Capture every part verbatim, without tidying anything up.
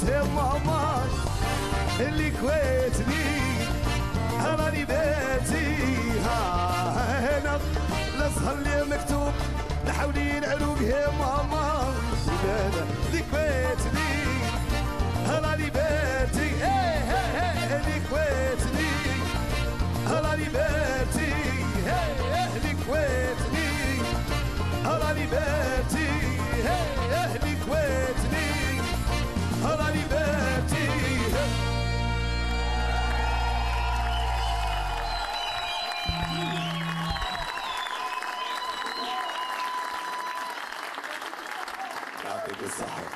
يا ماما اللي كويتني راني باتي هنا الازهر اللي مكتوب نحاولي العروق يا ماما انا اللي كويتني راني باتي اللي كويتني راني باتي اللي كويتني راني باتي اللي كويتني راني باتي. يعطيك الصحة.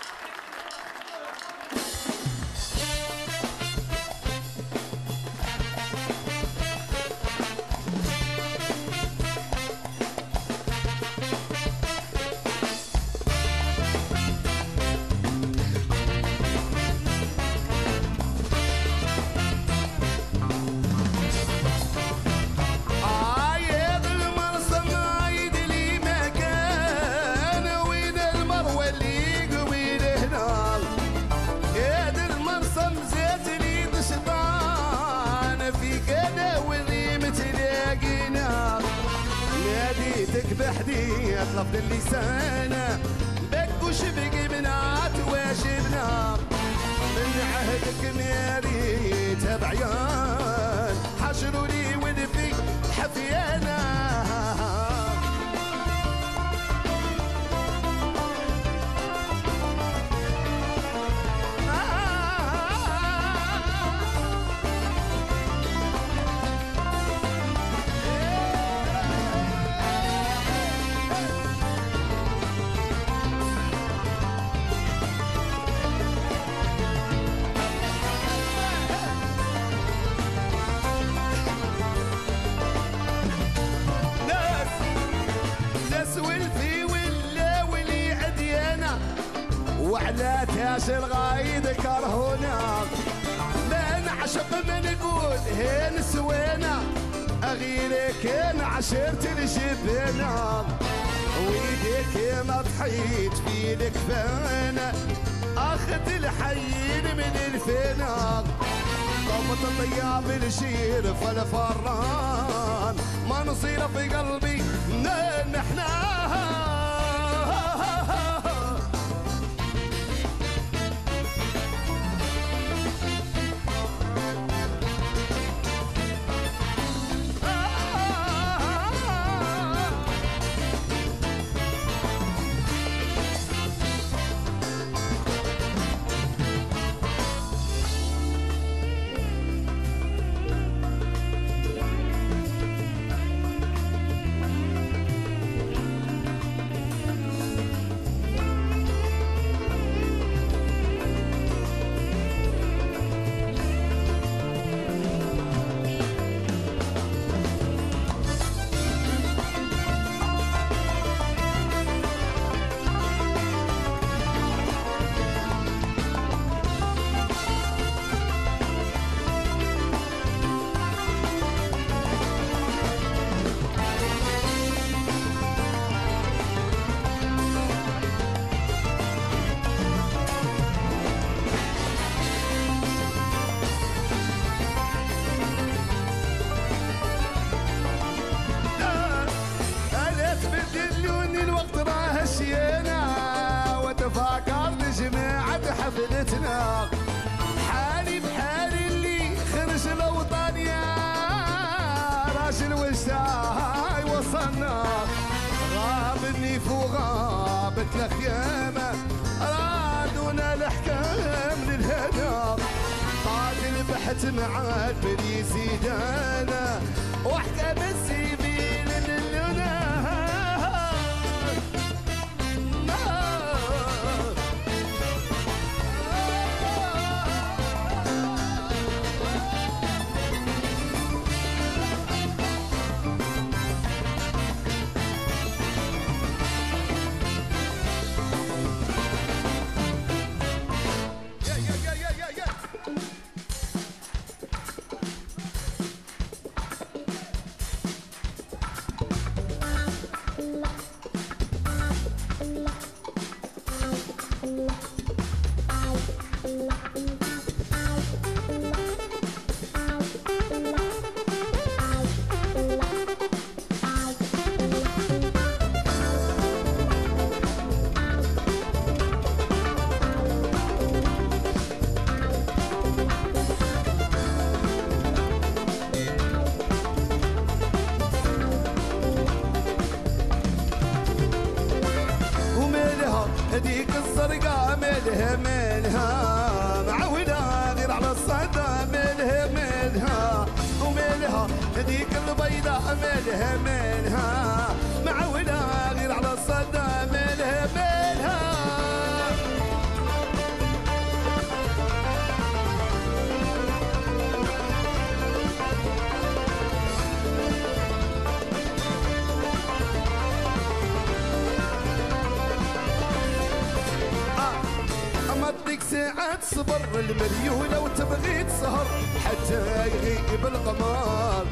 بحدي اطلب اللسان بك وشبك بنات واجبنا من عهدك ميري تبعيان حشروا لي ودفي حفيانا وعلى تاج الغايد كرهونا ما نعشق ما نقول هين سوينا اغيرك عشرت الجبنا ويديك ما ضحيت في الكفانا اخذت الحيين من الفنا ضبط الطياب الشير فالفران ما نصير في قلبي نحنا حفلتنا حالي بحالي اللي خرج الأوطان يا راجل وشاي وصلنا غابني فوق غابت الخيامة رادونا الأحكام للهنا قاتل بحت مع البريسي دانا وحكى بالسيبيل للنا هذيك البيضة مالها مالها معولة غير على الصدى مالها مالها ديك ساعات صبر المريولة وتبغي تسهر حتى يغيب القمر.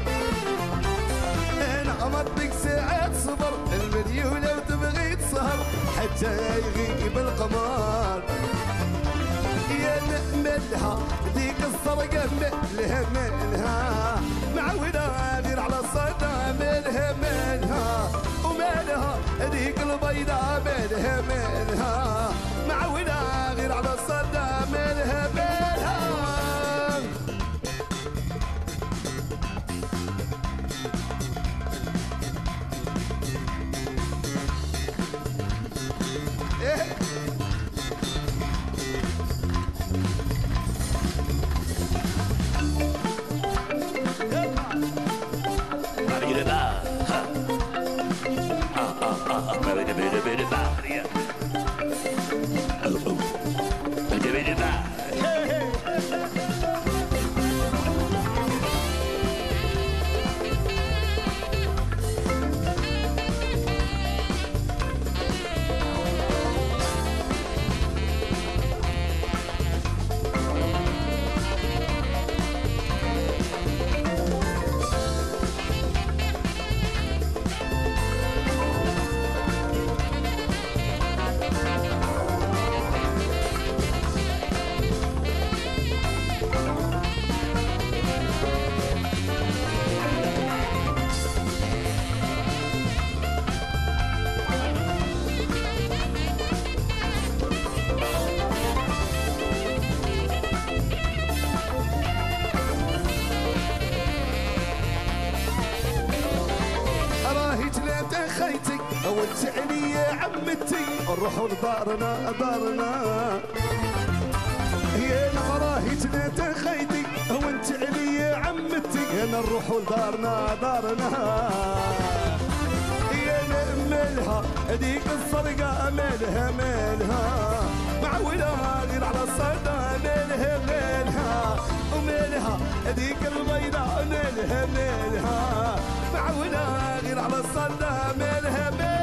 انا امر ديك ساعات صبر المريولة وتبغي تسهر حتى يغيب القمر. يا مالها ديك السرقة مالها مالها معولة غير على الصدى مالها مالها ومالها ديك البيضة مالها مالها معولة غير على الصدى مالها مالها. إيه وانت علي يا عمتي نروحوا لدارنا دارنا يا نراهي تنات خيتي وانت علي يا عمتي انا نروحوا لدارنا دارنا يا مالها هذيك السرقة مالها مالها معولة غير على الصدى مالها مالها ومالها هذيك البيضة مالها مالها معولة غير على الصدى مالها مالها.